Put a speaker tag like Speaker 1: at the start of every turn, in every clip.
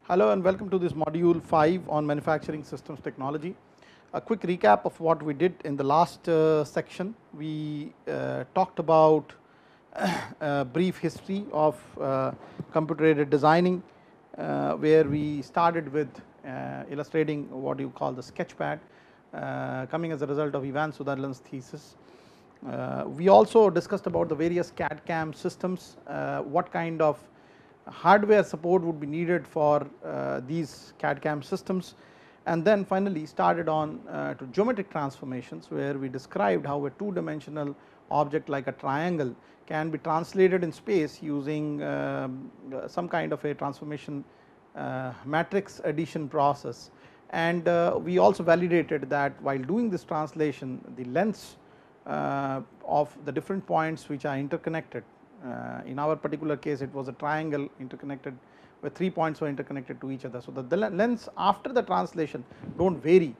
Speaker 1: Hello and welcome to this module 5 on manufacturing systems technology. A quick recap of what we did in the last section. We talked about a brief history of computer aided designing, where we started with illustrating what you call the sketchpad, coming as a result of Ivan Sutherland's thesis. We also discussed about the various CAD/CAM systems, what kind of hardware support would be needed for these CAD/CAM systems, and then finally started on to geometric transformations, where we described how a two-dimensional object like a triangle can be translated in space using some kind of a transformation matrix addition process. And we also validated that while doing this translation, the lengths of the different points which are interconnected, in our particular case it was a triangle interconnected where 3 points were interconnected to each other. So, the lengths after the translation do not vary,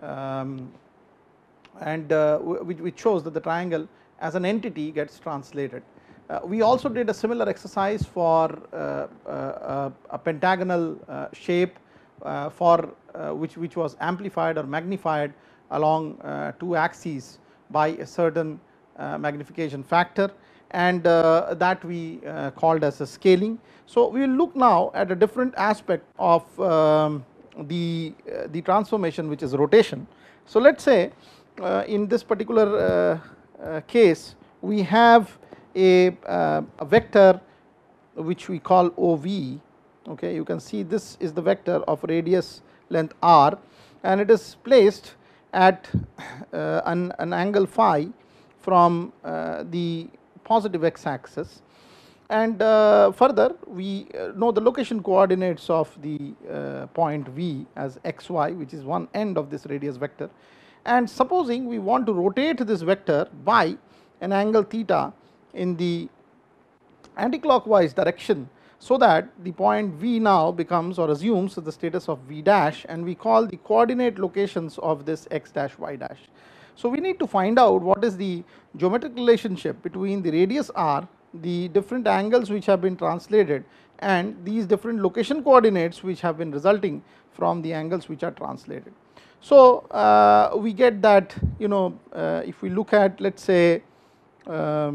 Speaker 1: and which shows that the triangle as an entity gets translated. We also did a similar exercise for a pentagonal shape for which was amplified or magnified along two axes by a certain magnification factor, and that we called as a scaling. So, we will look now at a different aspect of the transformation, which is rotation. So, let us say in this particular case we have a vector which we call OV. Okay, you can see this is the vector of radius length r, and it is placed at an angle phi from the positive x axis, and further we know the location coordinates of the point V as xy, which is one end of this radius vector. And supposing we want to rotate this vector by an angle theta in the anticlockwise direction, so that the point V now becomes or assumes the status of V dash, and we call the coordinate locations of this x dash y dash. So, we need to find out what is the geometric relationship between the radius r, the different angles which have been translated, and these different location coordinates which have been resulting from the angles which are translated. So, we get that, you know, if we look at, let us say, the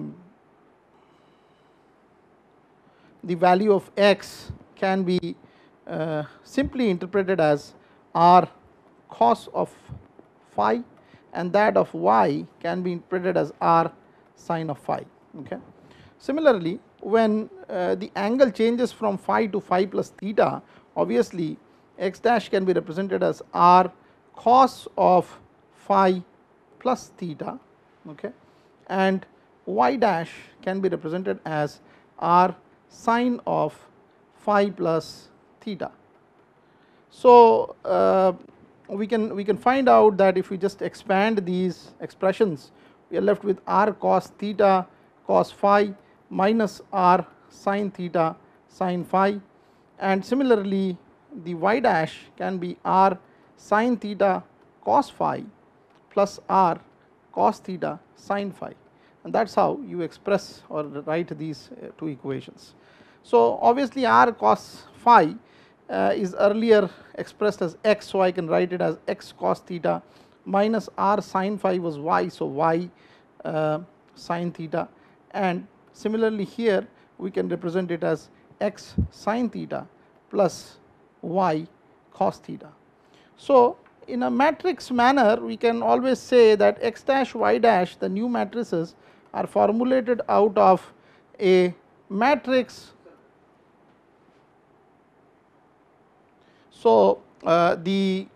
Speaker 1: value of x can be simply interpreted as r cos of phi, and that of y can be interpreted as r sin of phi. Okay. Similarly, when the angle changes from phi to phi plus theta, obviously x dash can be represented as r cos of phi plus theta, okay, and y dash can be represented as r sin of phi plus theta. So, we can find out that if we just expand these expressions, we are left with r cos theta cos phi minus r sin theta sin phi, and similarly the y dash can be r sin theta cos phi plus r cos theta sin phi, and that is how you express or write these two equations. So, obviously r cos phi is earlier expressed as x, so I can write it as x cos theta minus r sin phi was y, so y sin theta, and similarly here we can represent it as x sin theta plus y cos theta. So, in a matrix manner we can always say that x dash y dash, the new matrices, are formulated out of a matrix. So, the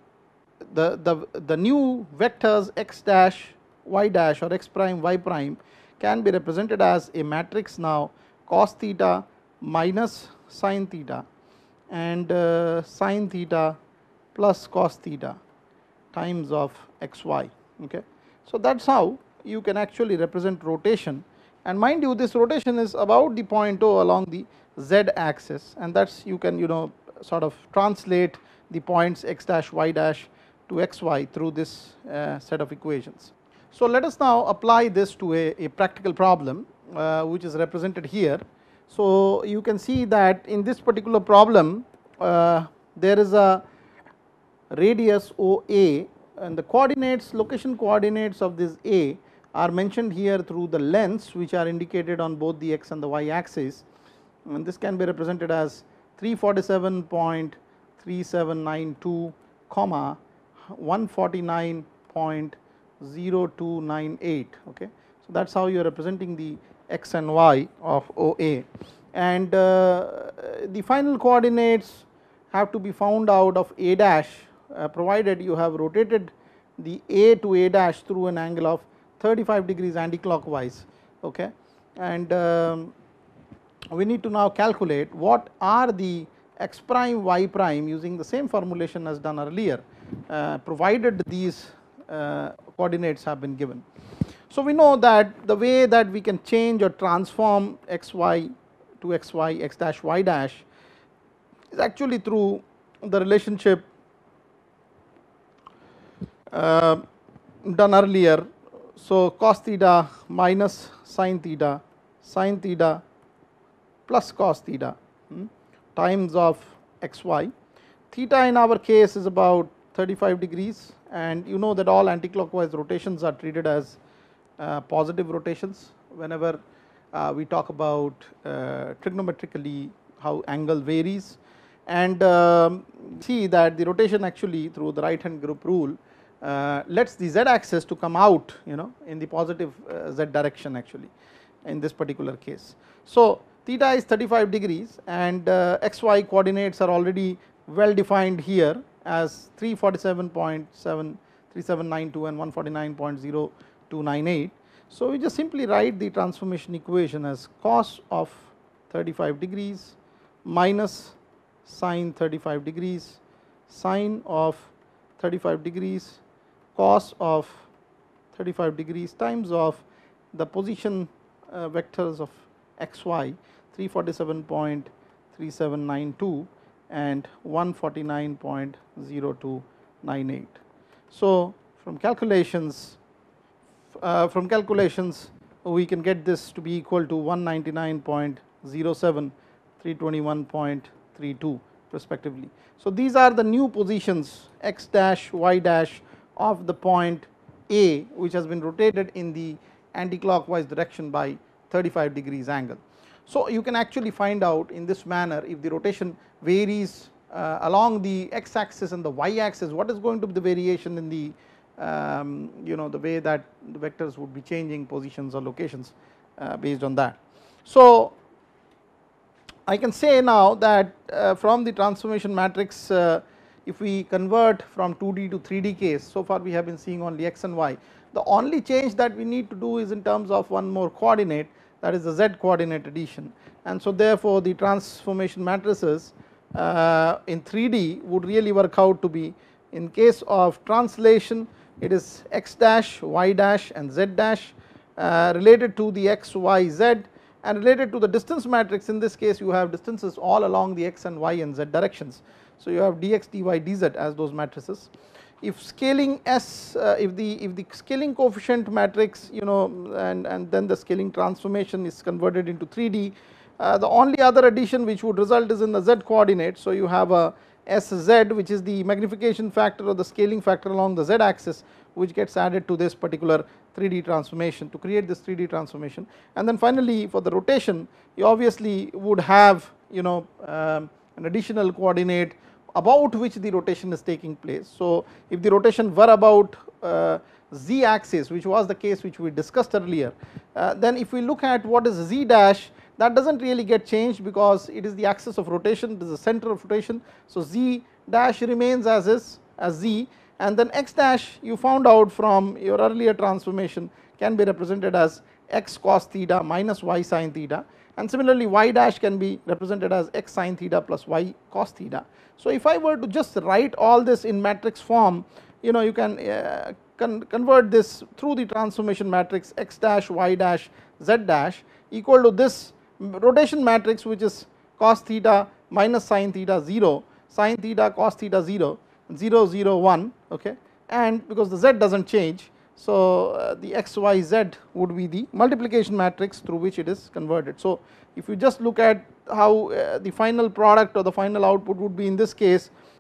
Speaker 1: new vectors x dash y dash or x prime y prime can be represented as a matrix now cos theta minus sin theta and sin theta plus cos theta times of xy. Okay. So, that is how you can actually represent rotation, and mind you, this rotation is about the point O along the z axis, and that is, you can, you know, sort of translate the points x dash y dash to xy through this set of equations. So, let us now apply this to a practical problem which is represented here. So, you can see that in this particular problem there is a radius OA, and the coordinates, location coordinates of this A are mentioned here through the lengths which are indicated on both the x and the y axis, and this can be represented as 347.3792 comma 149.0298. okay. So that is how you are representing the x and y of OA, and the final coordinates have to be found out of A dash, provided you have rotated the A to A dash through an angle of 35 degrees anticlockwise, okay. And we need to now calculate what are the x prime y prime using the same formulation as done earlier, provided these coordinates have been given. So we know that the way that we can change or transform xy to xy, x dash y dash is actually through the relationship done earlier. So cos theta minus sin theta plus cos theta times of xy. Theta in our case is about 35 degrees, and you know that all anticlockwise rotations are treated as positive rotations whenever we talk about trigonometrically how angle varies, and see that the rotation actually through the right hand group rule lets the z axis to come out, you know, in the positive z direction actually in this particular case. So theta is 35 degrees, and xy coordinates are already well defined here as 347.73792 and 149.0298. So we just simply write the transformation equation as cos of 35 degrees minus sin 35 degrees sine of 35 degrees cos of 35 degrees times of the position vectors of xy 347.3792 and 149.0298. So from calculations we can get this to be equal to 199.07, 321.32 respectively. So these are the new positions x dash y dash of the point A, which has been rotated in the anticlockwise direction by 35 degrees angle. So you can actually find out in this manner if the rotation varies along the x axis and the y axis, what is going to be the variation in the you know, the way that the vectors would be changing positions or locations based on that. So I can say now that from the transformation matrix, if we convert from 2D to 3D case, so far we have been seeing only x and y. The only change that we need to do is in terms of one more coordinate, that is the z coordinate addition, and so therefore the transformation matrices in 3D would really work out to be, in case of translation it is x dash, y dash and z dash related to the x, y, z, and related to the distance matrix. In this case you have distances all along the x and y and z directions, so you have dx, dy, dz as those matrices. If scaling S, if the scaling coefficient matrix, you know, and then the scaling transformation is converted into 3D, the only other addition which would result is in the z coordinate. So you have a Sz, which is the magnification factor or the scaling factor along the z axis, which gets added to this particular 3D transformation to create this 3D transformation. And then finally for the rotation you obviously would have, you know, an additional coordinate about which the rotation is taking place. So if the rotation were about z axis, which was the case which we discussed earlier, then if we look at what is z dash, that does not really get changed because it is the axis of rotation, it is the center of rotation. So z dash remains as is, as z, and then x dash you found out from your earlier transformation can be represented as x cos theta minus y sin theta, and similarly y dash can be represented as x sin theta plus y cos theta. So if I were to just write all this in matrix form, you know, you can convert this through the transformation matrix x dash, y dash, z dash equal to this rotation matrix, which is cos theta minus sin theta 0, sin theta cos theta 0, 0 0 1, okay, and because the z does not change, so the x y z would be the multiplication matrix through which it is converted. So if you just look at how the final product or the final output would be in this case,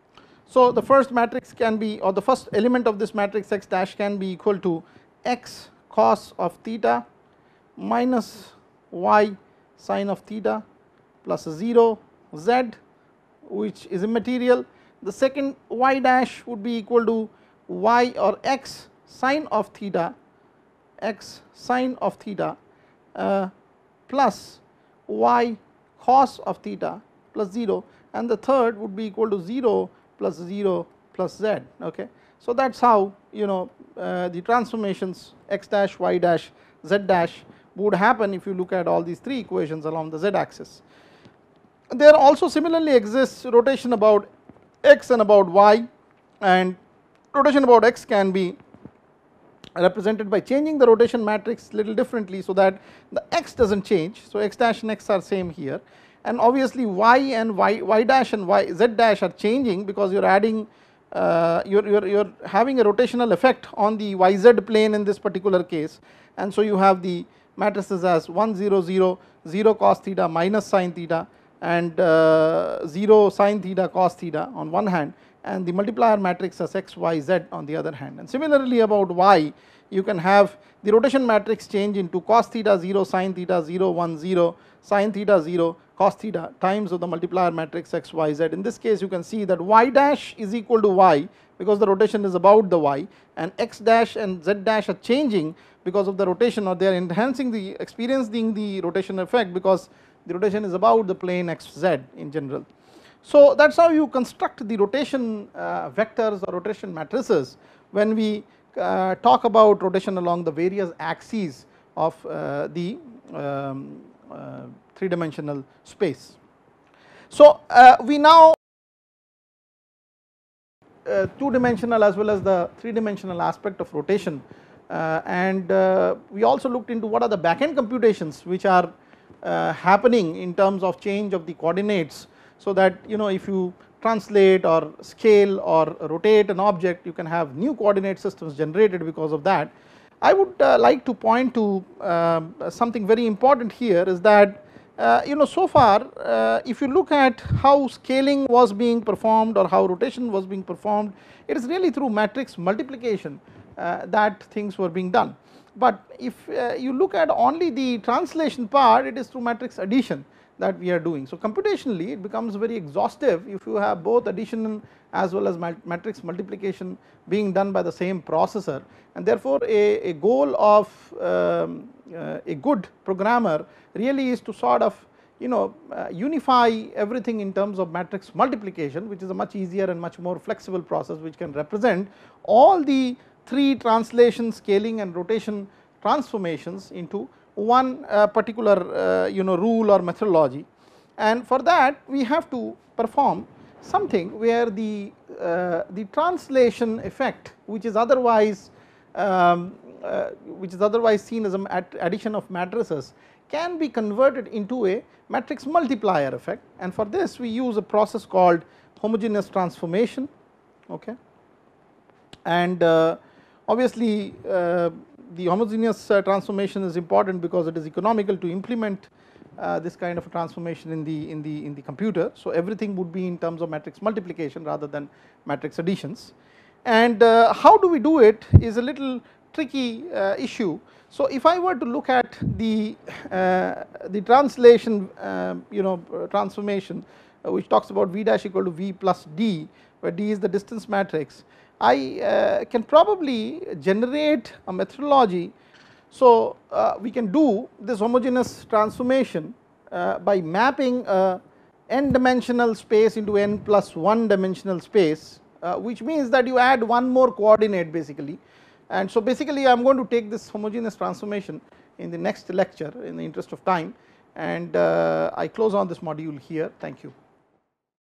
Speaker 1: So the first matrix can be, or the first element of this matrix x dash can be equal to x cos of theta minus y sin of theta plus 0 z, which is immaterial. The second y dash would be equal to y or x sin of theta, x sin of theta plus y cos of theta plus 0, and the third would be equal to 0 plus 0 plus z. Okay. So that is how the transformations x dash, y dash, z dash would happen if you look at all these three equations along the z axis. There also similarly exists rotation about x and about y, and rotation about x can be represented by changing the rotation matrix little differently so that the x does not change. So x dash and x are same here, and obviously y and y dash and z dash are changing because you are adding you are having a rotational effect on the yz plane in this particular case, and so you have the matrices as 1 0 0 0 cos theta minus sin theta and 0 sin theta cos theta on one hand, and the multiplier matrix as x y z on the other hand. And similarly about y, you can have the rotation matrix change into cos theta 0 sin theta 0 1 0 sin theta 0 cos theta times of the multiplier matrix x y z. In this case you can see that y dash is equal to y because the rotation is about the y, and x dash and z dash are changing because of the rotation, or they are enhancing the experiencing the rotation effect because the rotation is about the plane xz in general. So that is how you construct the rotation vectors or rotation matrices when we talk about rotation along the various axes of the three dimensional space. So we now two dimensional as well as the three dimensional aspect of rotation, and we also looked into what are the back end computations which are happening in terms of change of the coordinates, so that if you translate or scale or rotate an object, you can have new coordinate systems generated because of that. I would like to point to something very important here, is that so far if you look at how scaling was being performed or how rotation was being performed, it is really through matrix multiplication that things were being done. But if you look at only the translation part, it is through matrix addition that we are doing. So computationally it becomes very exhaustive if you have both addition as well as matrix multiplication being done by the same processor, and therefore a goal of a good programmer really is to sort of unify everything in terms of matrix multiplication, which is a much easier and much more flexible process which can represent all the three translation, scaling and rotation transformations into one particular rule or methodology. And for that we have to perform something where the translation effect, which is otherwise seen as an addition of matrices, can be converted into a matrix multiplier effect, and for this we use a process called homogeneous transformation. Okay. And obviously the homogeneous transformation is important because it is economical to implement this kind of a transformation in the computer. So everything would be in terms of matrix multiplication rather than matrix additions, and how do we do it is a little tricky issue. So if I were to look at the translation transformation which talks about v dash equal to v plus d, where d is the distance matrix, I can probably generate a methodology. So we can do this homogeneous transformation by mapping a n dimensional space into n plus 1 dimensional space, which means that you add one more coordinate basically. And so basically I am going to take this homogeneous transformation in the next lecture in the interest of time, and I close on this module here. Thank you.